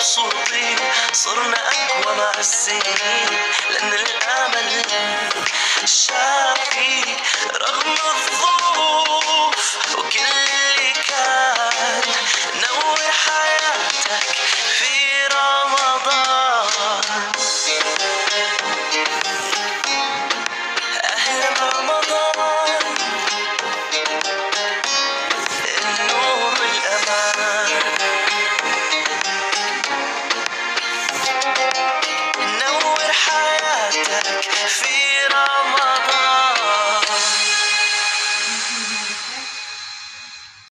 مبسوطين، صرنا أقوى مع السنين، لأن الأمل شافي رغم الظروف. وكل اللي كان نور حياتك في رمضان. أهلا برمضان، النور والأمان، نور حياتك في رمضان.